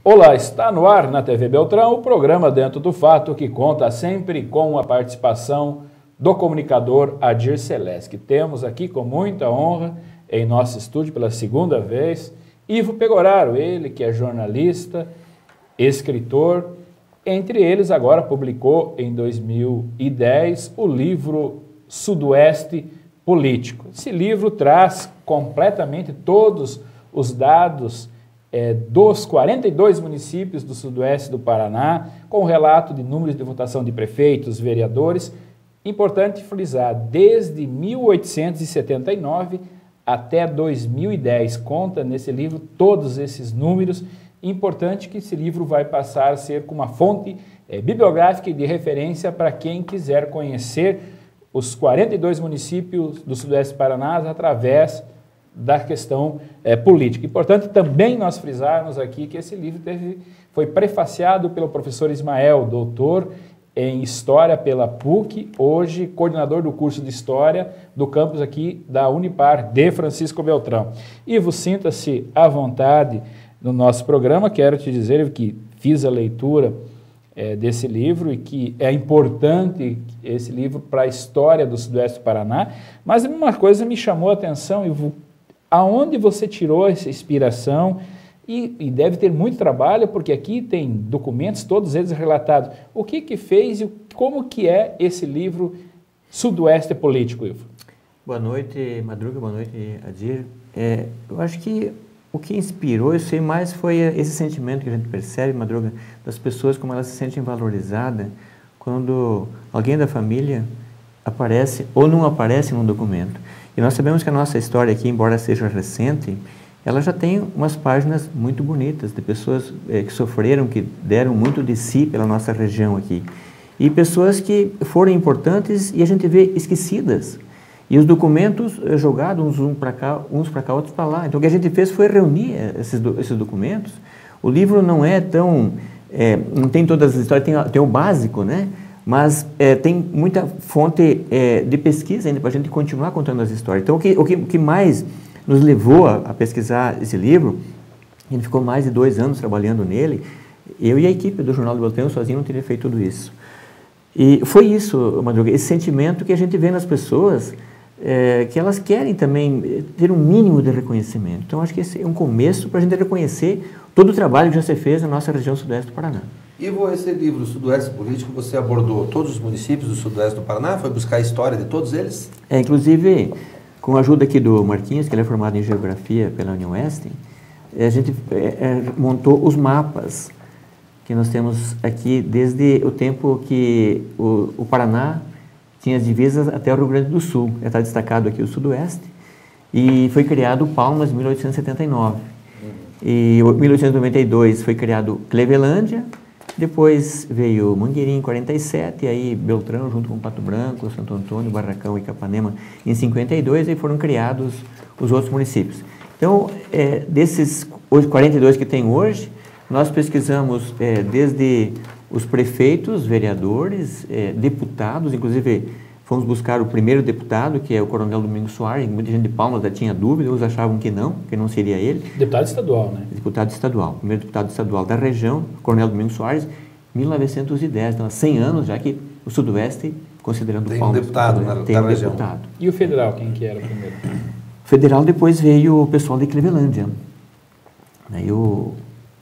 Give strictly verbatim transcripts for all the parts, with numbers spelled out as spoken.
Olá, está no ar na T V Beltrão o programa Dentro do Fato, que conta sempre com a participação do comunicador Adir Celeste, que temos aqui com muita honra em nosso estúdio pela segunda vez, Ivo Pegoraro, ele que é jornalista, escritor, entre eles agora publicou em dois mil e dez o livro Sudoeste Político. Esse livro traz completamente todos os dados É, dos quarenta e dois municípios do sudoeste do Paraná, com relato de números de votação de prefeitos, vereadores. Importante frisar, desde mil oitocentos e setenta e nove até dois mil e dez, conta nesse livro todos esses números. Importante que esse livro vai passar a ser uma fonte é, bibliográfica e de referência para quem quiser conhecer os quarenta e dois municípios do sudoeste do Paraná através da questão é, política. Importante também nós frisarmos aqui que esse livro teve, foi prefaciado pelo professor Ismael, doutor em História pela P U C, hoje coordenador do curso de História do campus aqui da Unipar de Francisco Beltrão. Ivo, sinta-se à vontade no nosso programa. Quero te dizer que fiz a leitura é, desse livro e que é importante esse livro para a história do sudoeste do Paraná, mas uma coisa me chamou a atenção, Ivo. Aonde você tirou essa inspiração? E, e deve ter muito trabalho, porque aqui tem documentos, todos eles relatados. O que que fez e como que é esse livro Sudoeste Político, Ivo? Boa noite, Madruga, boa noite, Adir. É, eu acho que o que inspirou, eu sei mais, foi esse sentimento que a gente percebe, Madruga, das pessoas, como elas se sentem valorizadas quando alguém da família aparece ou não aparece num documento. E nós sabemos que a nossa história aqui, embora seja recente, ela já tem umas páginas muito bonitas, de pessoas eh, que sofreram, que deram muito de si pela nossa região aqui. E pessoas que foram importantes e a gente vê esquecidas. E os documentos eh, jogados uns um para cá, uns para cá, outros para lá. Então o que a gente fez foi reunir esses, do, esses documentos. O livro não é tão... É, não tem todas as histórias, tem, tem o básico, né? Mas é, tem muita fonte é, de pesquisa ainda para a gente continuar contando as histórias. Então, o que, o que, o que mais nos levou a, a pesquisar esse livro, a gente ficou mais de dois anos trabalhando nele, eu e a equipe do Jornal do Beltrão, sozinho não teria feito tudo isso. E foi isso, Madruga, esse sentimento que a gente vê nas pessoas, é, que elas querem também ter um mínimo de reconhecimento. Então, acho que esse é um começo para a gente reconhecer todo o trabalho que já se fez na nossa região sudoeste do Paraná. Ivo, esse livro, Sudoeste Político, você abordou todos os municípios do sudoeste do Paraná? Foi buscar a história de todos eles? É, inclusive, com a ajuda aqui do Marquinhos, que ele é formado em Geografia pela Unioeste, a gente é, é, montou os mapas que nós temos aqui desde o tempo que o, o Paraná tinha as divisas até o Rio Grande do Sul. Está destacado aqui o Sudoeste. E foi criado Palmas em mil oitocentos e setenta e nove. E em mil oitocentos e noventa e dois foi criado Clevelândia. Depois veio Mangueirinho em quarenta e sete, e aí Beltrão junto com Pato Branco, Santo Antônio, Barracão e Capanema em cinquenta e dois, e foram criados os outros municípios. Então, é, desses quarenta e dois que tem hoje, nós pesquisamos é, desde os prefeitos, vereadores, é, deputados, inclusive fomos buscar o primeiro deputado, que é o Coronel Domingos Soares. Muita gente de Palmas já tinha dúvida, uns achavam que não, que não seria ele. Deputado estadual, né? Deputado estadual, primeiro deputado estadual da região, Coronel Domingos Soares, mil novecentos e dez, então há cem anos já que o Sudoeste, considerando tem Palmas... um deputado na, tem da um região. Deputado. E o federal, quem que era primeiro? Federal depois veio o pessoal de Clevelândia, aí o,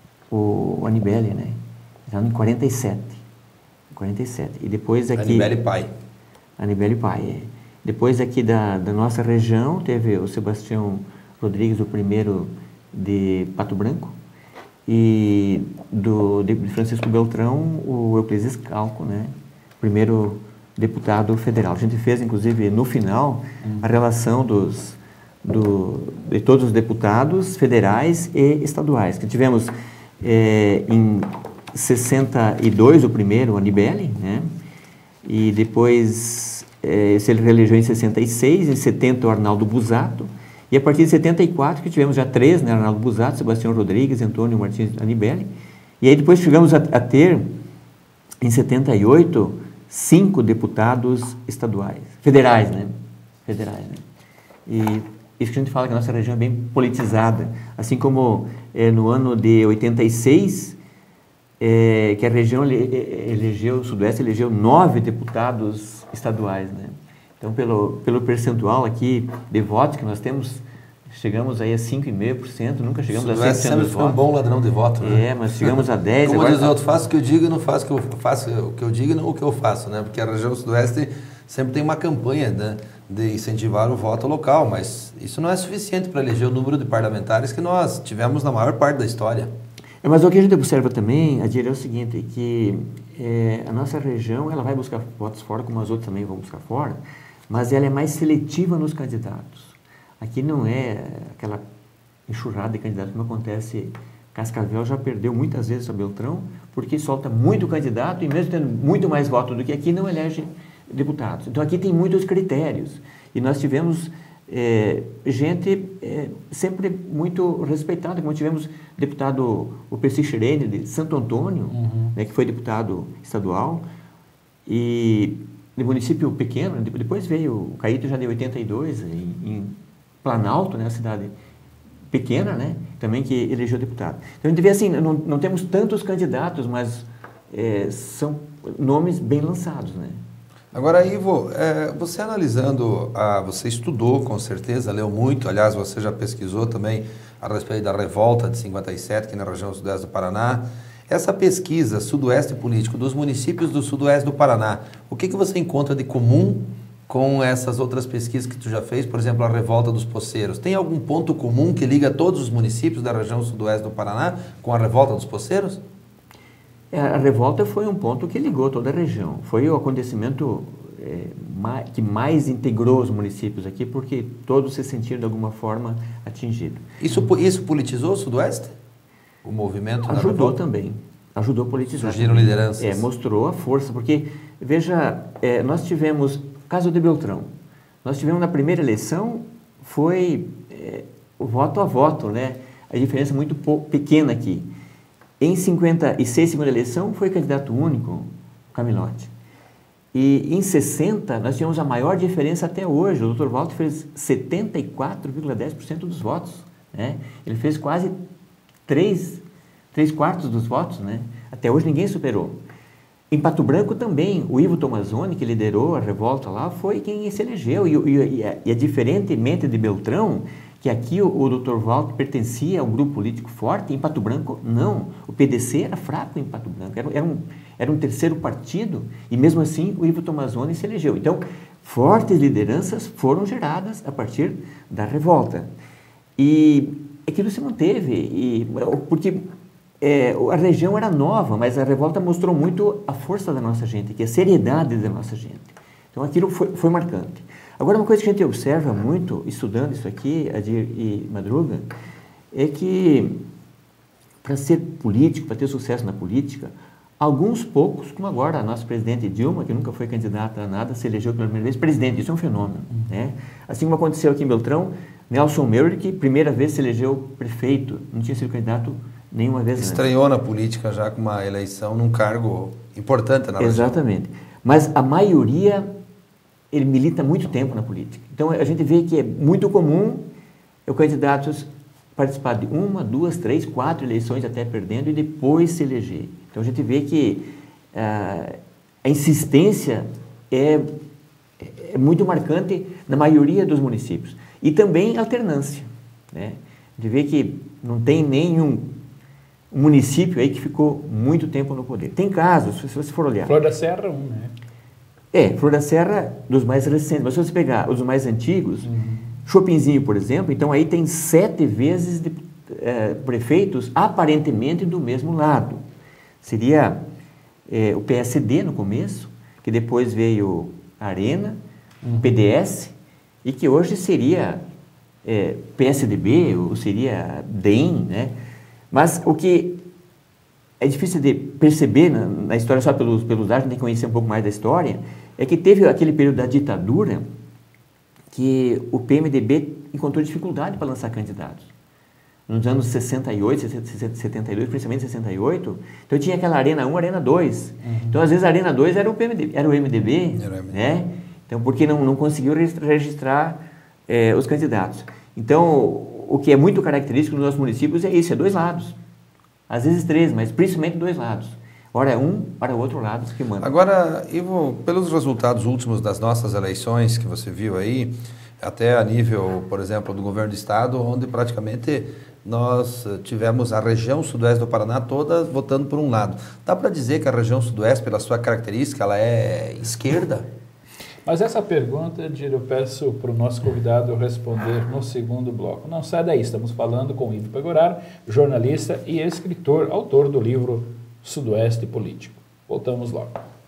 o Anibele, né? Já em quarenta e sete. quarenta e sete. E depois aqui... Anibele Pai. Anibele Pai, é. Depois aqui da, da nossa região, teve o Sebastião Rodrigues, o primeiro de Pato Branco, e do, de Francisco Beltrão, o Euclides Calco, né? Primeiro deputado federal. A gente fez, inclusive, no final, a relação dos, do, de todos os deputados federais e estaduais, que tivemos é, em sessenta e dois o primeiro, o Anibele, né? E depois eh, se ele reelegeu em sessenta e seis, em setenta o Arnaldo Busato, e a partir de setenta e quatro que tivemos já três, né, Arnaldo Busato, Sebastião Rodrigues, Antônio Martins Anibele, e aí depois chegamos a, a ter, em setenta e oito, cinco deputados estaduais, federais, né, federais, né, e isso que a gente fala que a nossa região é bem politizada, assim como é, no ano de oitenta e seis, é, que a região ele, elegeu, o Sudoeste elegeu nove deputados estaduais, né? Então, pelo, pelo percentual aqui de votos que nós temos, chegamos aí a cinco vírgula cinco por cento, nunca chegamos a cem por cento dos foi votos. um bom ladrão de voto, né? É, mas chegamos a dez. Como agora, diz o outro, faço o que eu digo e não faço o que eu faço, o que eu digo e não o que eu faço, né? Porque a região Sudoeste sempre tem uma campanha, né, de incentivar o voto local, mas isso não é suficiente para eleger o número de parlamentares que nós tivemos na maior parte da história. É, mas o que a gente observa também, Adir, é o seguinte, que é, a nossa região ela vai buscar votos fora, como as outras também vão buscar fora, mas ela é mais seletiva nos candidatos. Aqui não é aquela enxurrada de candidatos como acontece. Cascavel já perdeu muitas vezes a Beltrão, porque solta muito candidato e mesmo tendo muito mais votos do que aqui, não elege deputados. Então aqui tem muitos critérios e nós tivemos é, gente é, sempre muito respeitada, como tivemos deputado o Percy Xirene de Santo Antônio, uhum. né, que foi deputado estadual, e de município pequeno, depois veio o Caíto já de oitenta e dois, em, em Planalto, né, a cidade pequena, né, também que elegeu deputado. Então a gente vê assim, não, não temos tantos candidatos, mas é, são nomes bem lançados, né. Agora, Ivo, é, você analisando, a, você estudou com certeza, leu muito, aliás, você já pesquisou também a respeito da revolta de cinquenta e sete, aqui na região sudoeste do Paraná. Essa pesquisa sudoeste político dos municípios do sudoeste do Paraná, o que, que você encontra de comum com essas outras pesquisas que tu já fez, por exemplo, a revolta dos poceiros? Tem algum ponto comum que liga todos os municípios da região sudoeste do Paraná com a revolta dos poceiros? A revolta foi um ponto que ligou toda a região. Foi o acontecimento é, mais, que mais integrou os municípios aqui, porque todos se sentiram de alguma forma atingidos. Isso, isso politizou o Sudoeste? O movimento ajudou da revolta? Também. Ajudou a politizar. Surgiram também. Lideranças. É, mostrou a força, porque, veja, é, nós tivemos, caso de Beltrão, nós tivemos na primeira eleição, foi é, o voto a voto, né? A diferença muito pequena aqui. Em cinquenta e seis, segunda eleição, foi candidato único, Camilotti. E em sessenta, nós tivemos a maior diferença até hoje. O doutor Walter fez setenta e quatro vírgula dez por cento dos votos, né? Ele fez quase três, três quartos dos votos, né? Até hoje ninguém superou. Em Pato Branco também, o Ivo Tomazoni, que liderou a revolta lá, foi quem se elegeu. E, e, e é diferentemente de Beltrão, que aqui o, o doutor Walter pertencia a um grupo político forte, em Pato Branco, não. O P D C era fraco em Pato Branco, era, era, um, era um terceiro partido, e mesmo assim o Ivo Tomazoni se elegeu. Então, fortes lideranças foram geradas a partir da revolta. E aquilo se manteve, e, porque é, a região era nova, mas a revolta mostrou muito a força da nossa gente, que a seriedade da nossa gente. Então, aquilo foi, foi marcante. Agora, uma coisa que a gente observa muito, estudando isso aqui, Adir e Madruga, é que para ser político, para ter sucesso na política, alguns poucos, como agora a nossa presidente Dilma, que nunca foi candidata a nada, se elegeu pela primeira vez presidente, isso é um fenômeno. Uhum. Né? Assim como aconteceu aqui em Beltrão, Nelson Meurer, que primeira vez se elegeu prefeito, não tinha sido candidato nenhuma vez antes. Estreou na política já com uma eleição num cargo importante na região. Exatamente. Mas a maioria... ele milita muito tempo na política. Então, a gente vê que é muito comum o candidato participar de uma, duas, três, quatro eleições até perdendo e depois se eleger. Então, a gente vê que ah, a insistência é, é muito marcante na maioria dos municípios. E também alternância, né? A gente vê que não tem nenhum município aí que ficou muito tempo no poder. Tem casos, se você for olhar. Flor da Serra, um, né? É, Flor da Serra, dos mais recentes, mas se você pegar os mais antigos, uhum. Chopinzinho, por exemplo, então aí tem sete vezes de é, prefeitos aparentemente do mesmo lado. Seria é, o P S D no começo, que depois veio a Arena, uhum. P D S, e que hoje seria é, P S D B, ou seria D E M, né? Mas o que é difícil de perceber na, na história, só pelos, pelos dados, a gente tem que conhecer um pouco mais da história, é que teve aquele período da ditadura que o P M D B encontrou dificuldade para lançar candidatos. Nos anos sessenta e oito, setenta e dois, principalmente sessenta e oito, então tinha aquela Arena um, Arena dois. Uhum. Então, às vezes, a Arena dois era o, P M D B, era o M D B, era o M D B. Né? Então, porque não, não conseguiu registrar, registrar eh, os candidatos. Então, o que é muito característico nos nossos municípios é isso, é dois lados. Às vezes três, mas principalmente dois lados. Ora é um, para o outro lado que manda. Agora, Ivo, pelos resultados últimos das nossas eleições que você viu aí, até a nível, por exemplo, do governo do estado, onde praticamente nós tivemos a região sudoeste do Paraná toda votando por um lado. Dá para dizer que a região sudoeste, pela sua característica, ela é esquerda? Mas essa pergunta, Dir, eu peço para o nosso convidado responder no segundo bloco. Não sai daí, estamos falando com Ivo Pegoraro, jornalista e escritor, autor do livro Sudoeste Político. Voltamos logo.